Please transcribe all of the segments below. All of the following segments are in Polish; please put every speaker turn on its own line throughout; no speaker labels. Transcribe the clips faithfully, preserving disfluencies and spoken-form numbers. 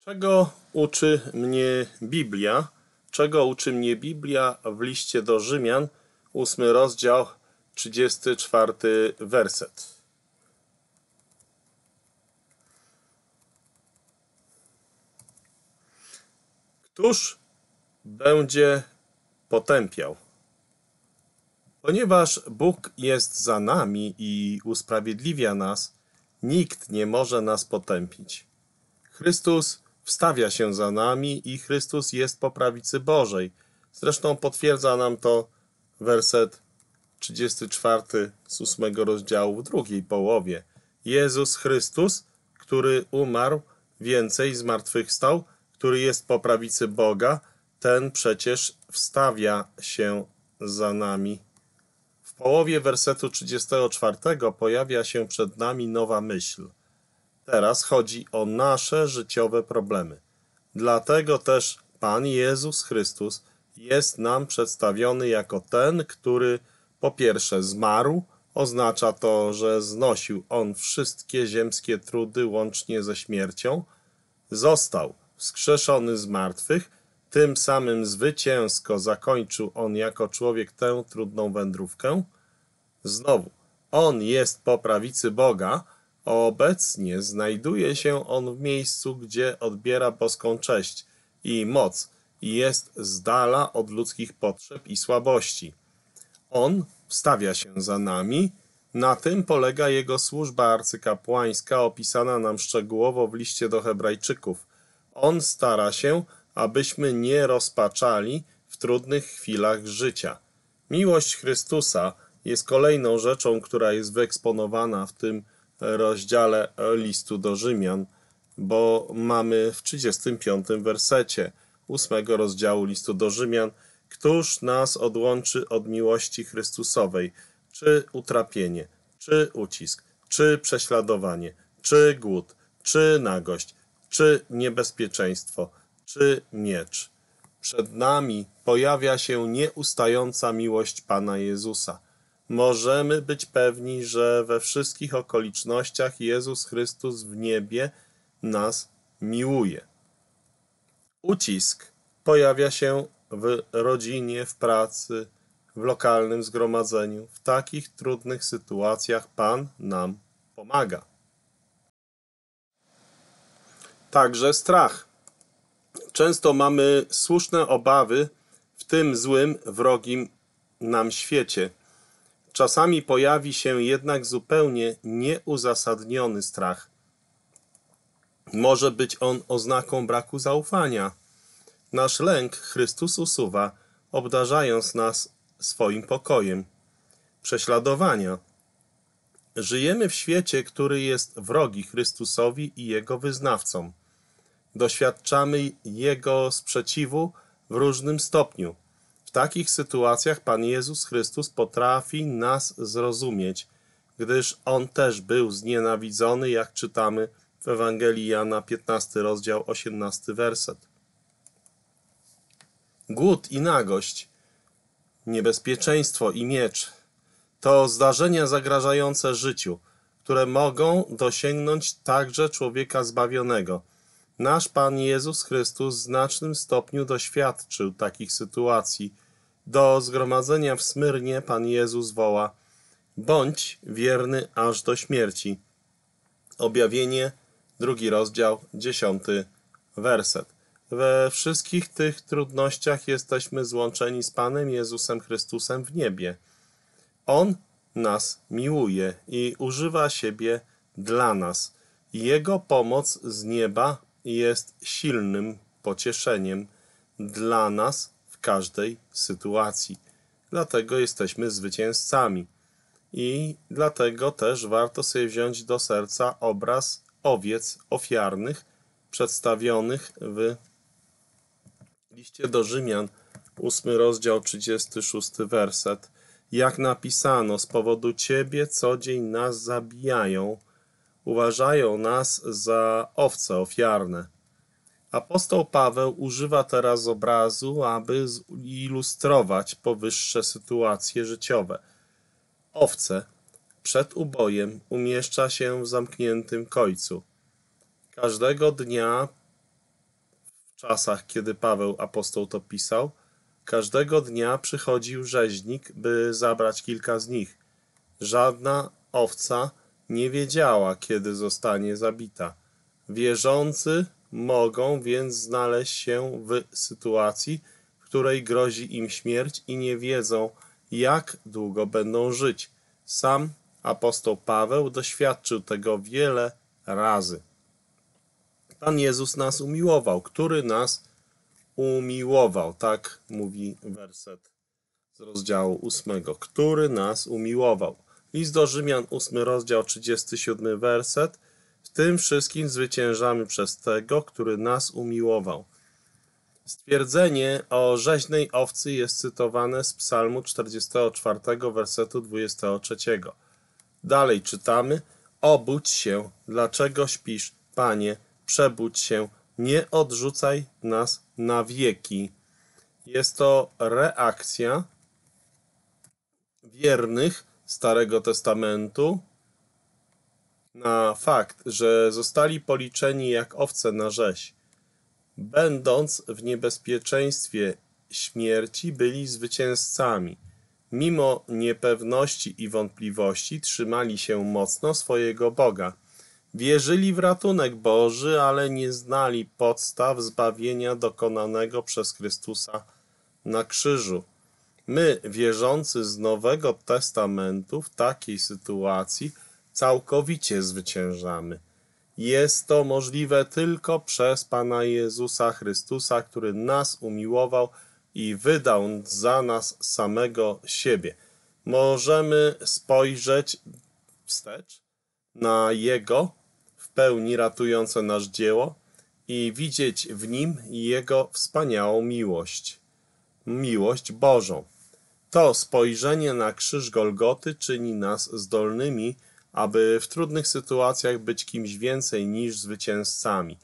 Czego uczy mnie Biblia? Czego uczy mnie Biblia w liście do Rzymian, ósmy rozdział, trzydziesty czwarty werset. Któż będzie potępiał? Ponieważ Bóg jest za nami i usprawiedliwia nas, nikt nie może nas potępić. Chrystus wstawia się za nami i Chrystus jest po prawicy Bożej. Zresztą potwierdza nam to werset trzydziesty czwarty z ósmego rozdziału w drugiej połowie. Jezus Chrystus, który umarł, więcej zmartwychwstał, który jest po prawicy Boga, ten przecież wstawia się za nami. W połowie wersetu trzydziestego czwartego pojawia się przed nami nowa myśl. Teraz chodzi o nasze życiowe problemy. Dlatego też Pan Jezus Chrystus jest nam przedstawiony jako ten, który po pierwsze zmarł, oznacza to, że znosił On wszystkie ziemskie trudy łącznie ze śmiercią, został wskrzeszony z martwych, tym samym zwycięsko zakończył On jako człowiek tę trudną wędrówkę. Znowu, On jest po prawicy Boga, obecnie znajduje się On w miejscu, gdzie odbiera boską cześć i moc i jest z dala od ludzkich potrzeb i słabości. On wstawia się za nami, na tym polega Jego służba arcykapłańska opisana nam szczegółowo w liście do Hebrajczyków. On stara się, abyśmy nie rozpaczali w trudnych chwilach życia. Miłość Chrystusa jest kolejną rzeczą, która jest wyeksponowana w tym rozdziale listu do Rzymian, bo mamy w trzydziestym piątym wersecie ósmego rozdziału listu do Rzymian: Któż nas odłączy od miłości Chrystusowej? Czy utrapienie, czy ucisk, czy prześladowanie, czy głód, czy nagość, czy niebezpieczeństwo, czy miecz? Przed nami pojawia się nieustająca miłość Pana Jezusa. Możemy być pewni, że we wszystkich okolicznościach Jezus Chrystus w niebie nas miłuje. Ucisk pojawia się w rodzinie, w pracy, w lokalnym zgromadzeniu. W takich trudnych sytuacjach Pan nam pomaga. Także strach. Często mamy słuszne obawy w tym złym, wrogim nam świecie. Czasami pojawi się jednak zupełnie nieuzasadniony strach. Może być on oznaką braku zaufania. Nasz lęk Chrystus usuwa, obdarzając nas swoim pokojem. Prześladowania. Żyjemy w świecie, który jest wrogi Chrystusowi i Jego wyznawcom. Doświadczamy Jego sprzeciwu w różnym stopniu. W takich sytuacjach Pan Jezus Chrystus potrafi nas zrozumieć, gdyż On też był znienawidzony, jak czytamy w Ewangelii Jana, piętnasty rozdział, osiemnasty werset. Głód i nagość, niebezpieczeństwo i miecz to zdarzenia zagrażające życiu, które mogą dosięgnąć także człowieka zbawionego. Nasz Pan Jezus Chrystus w znacznym stopniu doświadczył takich sytuacji. Do zgromadzenia w Smyrnie Pan Jezus woła: bądź wierny aż do śmierci. Objawienie, drugi rozdział, dziesiąty werset. We wszystkich tych trudnościach jesteśmy złączeni z Panem Jezusem Chrystusem w niebie. On nas miłuje i używa siebie dla nas. Jego pomoc z nieba jest silnym pocieszeniem dla nas w każdej sytuacji. Dlatego jesteśmy zwycięzcami. I dlatego też warto sobie wziąć do serca obraz owiec ofiarnych przedstawionych w liście do Rzymian, ósmy rozdział, trzydziesty szósty werset. Jak napisano, z powodu Ciebie co dzień nas zabijają, uważają nas za owce ofiarne. Apostoł Paweł używa teraz obrazu, aby zilustrować powyższe sytuacje życiowe. Owce przed ubojem umieszcza się w zamkniętym kojcu. Każdego dnia czasach, kiedy Paweł apostoł to pisał, każdego dnia przychodził rzeźnik, by zabrać kilka z nich. Żadna owca nie wiedziała, kiedy zostanie zabita. Wierzący mogą więc znaleźć się w sytuacji, w której grozi im śmierć i nie wiedzą, jak długo będą żyć. Sam apostoł Paweł doświadczył tego wiele razy. Pan Jezus nas umiłował, który nas umiłował, tak mówi werset z rozdziału ósmego, który nas umiłował. List do Rzymian, ósmy rozdział, trzydziesty siódmy werset. W tym wszystkim zwyciężamy przez tego, który nas umiłował. Stwierdzenie o rzeźnej owcy jest cytowane z psalmu czterdziestego czwartego wersetu dwudziestego trzeciego. Dalej czytamy: obudź się, dlaczego śpisz, Panie, przebudź się, nie odrzucaj nas na wieki. Jest to reakcja wiernych Starego Testamentu na fakt, że zostali policzeni jak owce na rzeź. Będąc w niebezpieczeństwie śmierci, byli zwycięzcami. Mimo niepewności i wątpliwości trzymali się mocno swojego Boga. Wierzyli w ratunek Boży, ale nie znali podstaw zbawienia dokonanego przez Chrystusa na krzyżu. My, wierzący z Nowego Testamentu, w takiej sytuacji całkowicie zwyciężamy. Jest to możliwe tylko przez Pana Jezusa Chrystusa, który nas umiłował i wydał za nas samego siebie. Możemy spojrzeć wstecz na Jego w pełni ratujące nasze dzieło i widzieć w Nim Jego wspaniałą miłość, miłość Bożą. To spojrzenie na krzyż Golgoty czyni nas zdolnymi, aby w trudnych sytuacjach być kimś więcej niż zwycięzcami.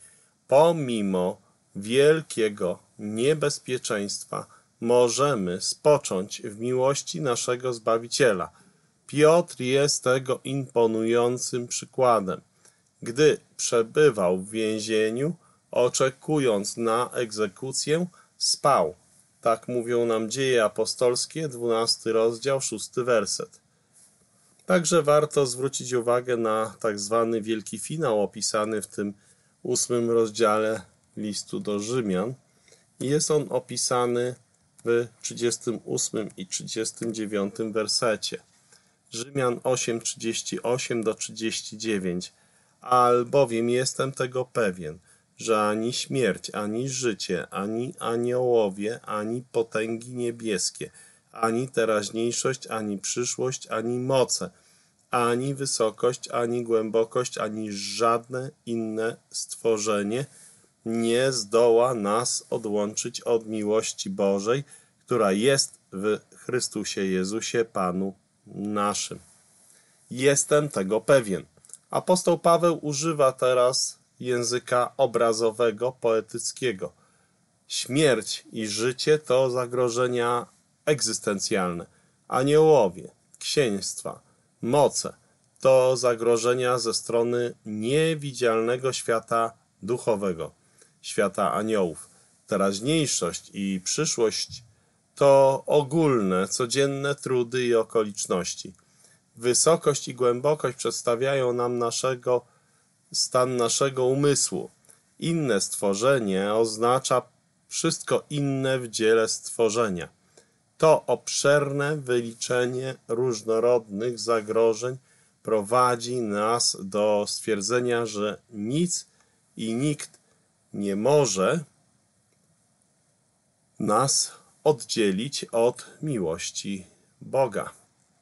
Pomimo wielkiego niebezpieczeństwa możemy spocząć w miłości naszego Zbawiciela. Piotr jest tego imponującym przykładem. Gdy przebywał w więzieniu, oczekując na egzekucję, spał. Tak mówią nam Dzieje Apostolskie, dwunasty rozdział, szósty werset. Także warto zwrócić uwagę na tak zwany wielki finał opisany w tym ósmym rozdziale listu do Rzymian. Jest on opisany w trzydziestym ósmym i trzydziestym dziewiątym wersecie. Rzymian osiem, trzydzieści osiem do trzydziestu dziewięciu. Albowiem jestem tego pewien, że ani śmierć, ani życie, ani aniołowie, ani potęgi niebieskie, ani teraźniejszość, ani przyszłość, ani moce, ani wysokość, ani głębokość, ani żadne inne stworzenie nie zdoła nas odłączyć od miłości Bożej, która jest w Chrystusie Jezusie Panu naszym. Jestem tego pewien. Apostoł Paweł używa teraz języka obrazowego, poetyckiego. Śmierć i życie to zagrożenia egzystencjalne. Aniołowie, księstwa, moce to zagrożenia ze strony niewidzialnego świata duchowego, świata aniołów. Teraźniejszość i przyszłość to ogólne, codzienne trudy i okoliczności. Wysokość i głębokość przedstawiają nam naszego, stan naszego umysłu. Inne stworzenie oznacza wszystko inne w dziele stworzenia. To obszerne wyliczenie różnorodnych zagrożeń prowadzi nas do stwierdzenia, że nic i nikt nie może nas oddzielić od miłości Boga.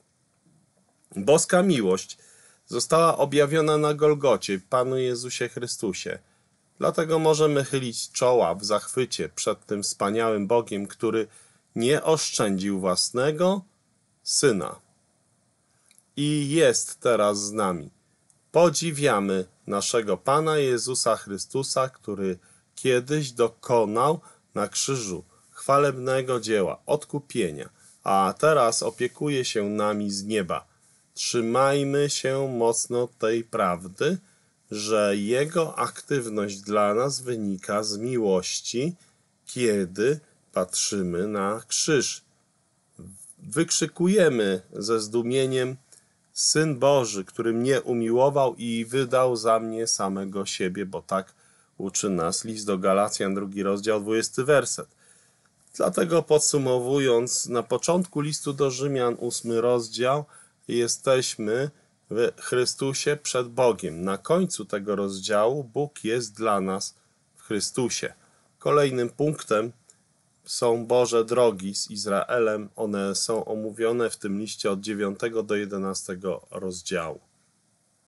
Boska miłość została objawiona na Golgocie, Panu Jezusie Chrystusie. Dlatego możemy chylić czoła w zachwycie przed tym wspaniałym Bogiem, który nie oszczędził własnego Syna i jest teraz z nami. Podziwiamy naszego Pana Jezusa Chrystusa, który kiedyś dokonał na krzyżu chwalebnego dzieła odkupienia, a teraz opiekuje się nami z nieba. Trzymajmy się mocno tej prawdy, że Jego aktywność dla nas wynika z miłości, kiedy patrzymy na krzyż. Wykrzykujemy ze zdumieniem: Syn Boży, który mnie umiłował i wydał za mnie samego siebie, bo tak uczy nas list do Galacjan, drugi rozdział, dwudziesty werset. Dlatego podsumowując, na początku listu do Rzymian, ósmy rozdział, jesteśmy w Chrystusie przed Bogiem. Na końcu tego rozdziału Bóg jest dla nas w Chrystusie. Kolejnym punktem są Boże drogi z Izraelem. One są omówione w tym liście od dziewiątego do jedenastego rozdziału.